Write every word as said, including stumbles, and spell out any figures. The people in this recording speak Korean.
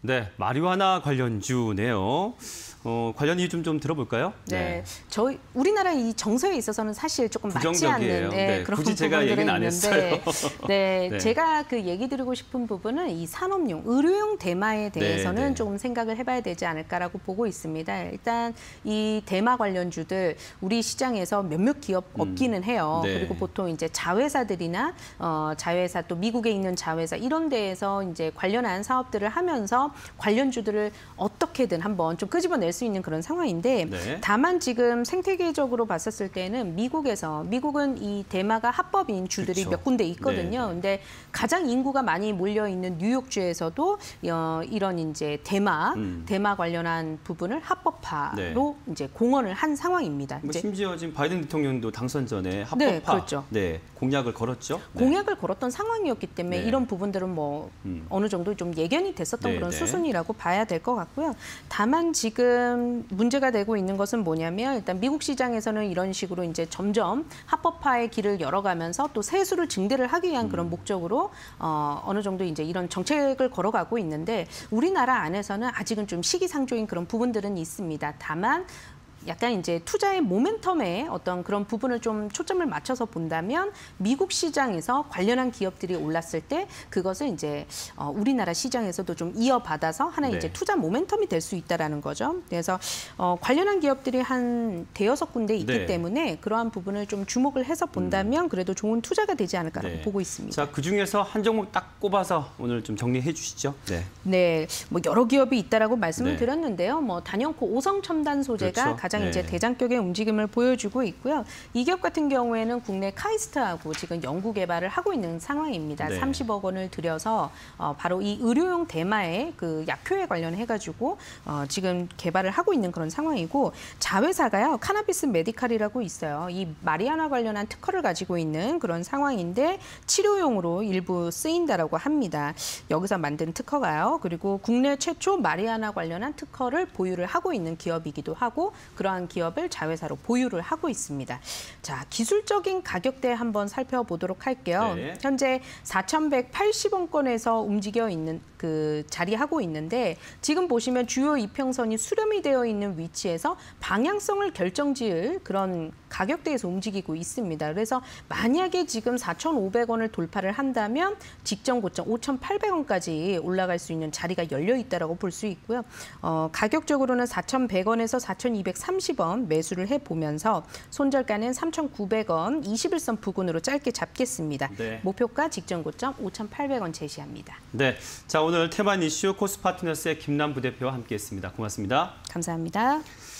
네, 마리화나 관련주네요. 어, 관련 이유 좀, 좀 들어볼까요? 네. 네, 저희 우리나라 이 정서에 있어서는 사실 조금 맞지 않는 네, 네, 그런 굳이 제가 얘기는 안 했어요. 네, 네, 제가 그 얘기 드리고 싶은 부분은 이 산업용, 의료용 대마에 대해서는 네, 네. 조금 생각을 해봐야 되지 않을까라고 보고 있습니다. 일단 이 대마 관련주들 우리 시장에서 몇몇 기업 없기는 해요. 음, 네. 그리고 보통 이제 자회사들이나 어, 자회사 또 미국에 있는 자회사 이런 데에서 이제 관련한 사업들을 하면서 관련주들을 어떻게든 한번 좀 끄집어낼 수 있는 그런 상황인데 네. 다만 지금 생태계적으로 봤었을 때는 미국에서 미국은 이 대마가 합법인 주들이 그쵸. 몇 군데 있거든요. 네. 근데 가장 인구가 많이 몰려 있는 뉴욕주에서도 어, 이런 이제 대마 음. 대마 관련한 부분을 합법화로 네. 이제 공언을 한 상황입니다. 뭐 이제 심지어 지금 바이든 대통령도 당선 전에 합법화 네, 그렇죠. 네, 공약을 걸었죠. 네. 공약을 걸었던 상황이었기 때문에 네. 이런 부분들은 뭐 음. 어느 정도 좀 예견이 됐었던 네, 그런 네. 수순이라고 봐야 될 것 같고요. 다만 지금 문제가 되고 있는 것은 뭐냐면 일단 미국 시장에서는 이런 식으로 이제 점점 합법화의 길을 열어가면서 또 세수를 증대를 하기 위한 음. 그런 목적으로 어, 어느 정도 이제 이런 정책을 걸어가고 있는데 우리나라 안에서는 아직은 좀 시기상조인 그런 부분들은 있습니다. 다만 약간 이제 투자의 모멘텀에 어떤 그런 부분을 좀 초점을 맞춰서 본다면 미국 시장에서 관련한 기업들이 올랐을 때 그것을 이제 어, 우리나라 시장에서도 좀 이어받아서 하나의 네. 이제 투자 모멘텀이 될 수 있다라는 거죠. 그래서 어, 관련한 기업들이 한 대여섯 군데 있기 네. 때문에 그러한 부분을 좀 주목을 해서 본다면 그래도 좋은 투자가 되지 않을까라고 네. 보고 있습니다. 자, 그 중에서 한 종목 딱 꼽아서 오늘 좀 정리해 주시죠. 네, 네, 뭐 여러 기업이 있다라고 말씀을 네. 드렸는데요. 뭐 단연코 오성첨단소재가 그렇죠. 가장 네. 이제 대장격의 움직임을 보여주고 있고요. 이 기업 같은 경우에는 국내 카이스트하고 지금 연구 개발을 하고 있는 상황입니다. 네. 삼십억 원을 들여서 어, 바로 이 의료용 대마의 그 약효에 관련해가지고 어, 지금 개발을 하고 있는 그런 상황이고 자회사가요 카나비스 메디칼이라고 있어요. 이 마리아나 관련한 특허를 가지고 있는 그런 상황인데 치료용으로 일부 쓰인다라고 합니다. 여기서 만든 특허가요. 그리고 국내 최초 마리아나 관련한 특허를 보유를 하고 있는 기업이기도 하고 그러한 기업을 자회사로 보유를 하고 있습니다. 자, 기술적인 가격대 한번 살펴보도록 할게요. 네. 현재 사천백팔십 원권에서 움직여 있는 그 자리하고 있는데 지금 보시면 주요 이평선이 수렴이 되어 있는 위치에서 방향성을 결정지을 그런 가격대에서 움직이고 있습니다. 그래서 만약에 지금 사천오백 원을 돌파를 한다면 직전 고점 오천팔백 원까지 올라갈 수 있는 자리가 열려 있다라고 볼 수 있고요. 어, 가격적으로는 사천백 원에서 사천이백삼십 원 매수를 해보면서 손절가는 삼천구백 원 이십일 선 부근으로 짧게 잡겠습니다. 네. 목표가 직전 고점 오천팔백 원 제시합니다. 네, 자 오늘 테만 이슈 코스파트너스의 김남 부대표와 함께했습니다. 고맙습니다. 감사합니다.